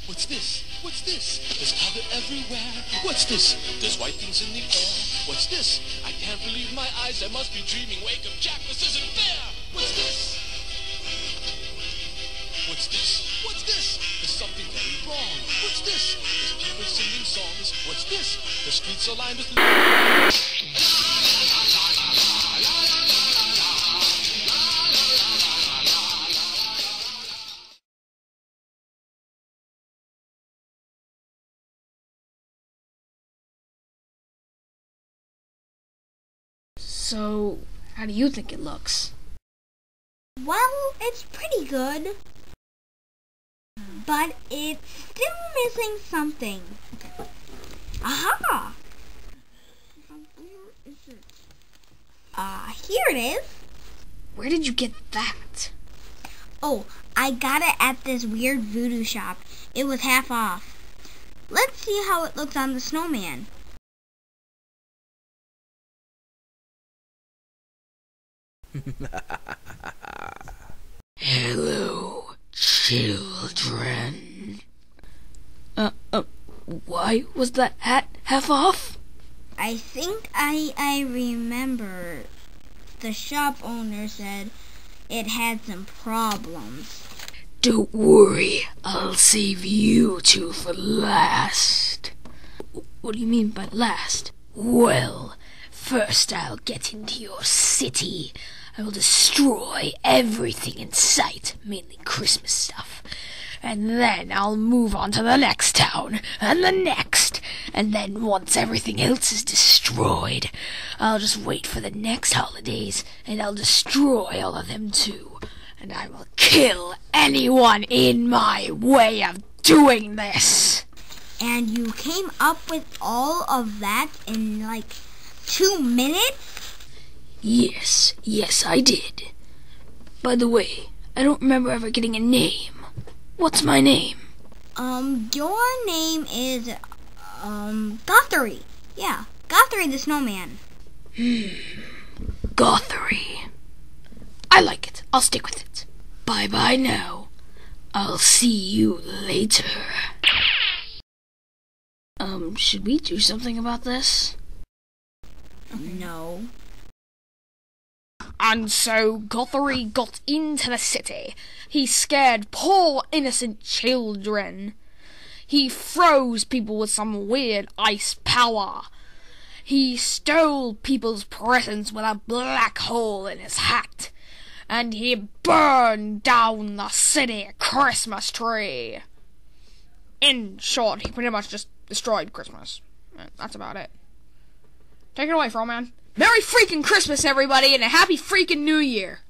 What's this? What's this? There's color everywhere. What's this? There's white things in the air. What's this? I can't believe my eyes. I must be dreaming. Wake up, Jack. This isn't fair. What's this? What's this? What's this? There's something very wrong. What's this? There's people singing songs. What's this? The streets are lined with... So, how do you think it looks? Well, it's pretty good. But it's still missing something. Okay. Aha! Where is it? Here it is. Where did you get that? Oh, I got it at this weird voodoo shop. It was half off. Let's see how it looks on the snowman. Hello, children. Why was that hat half off? I think I remember the shop owner said it had some problems. Don't worry, I'll save you two for last. What do you mean by last? Well, first I'll get into your city. I will destroy everything in sight, mainly Christmas stuff. And then I'll move on to the next town, and the next. And then once everything else is destroyed, I'll just wait for the next holidays, and I'll destroy all of them too. And I will kill anyone in my way of doing this. And you came up with all of that in like 2 minutes? Yes, I did. By the way, I don't remember ever getting a name. What's my name? Your name is, Gothry. Yeah, Gothry the Snowman. Gothry. I like it. I'll stick with it. Bye-bye now. I'll see you later. Should we do something about this? No. And so Gothry got into the city. He scared poor innocent children. He froze people with some weird ice power. He stole people's presents with a black hole in his hat. And he burned down the city Christmas tree. In short, he pretty much just destroyed Christmas. That's about it. Take it away, Fro-Man. Merry freaking Christmas, everybody, and a happy freaking New Year!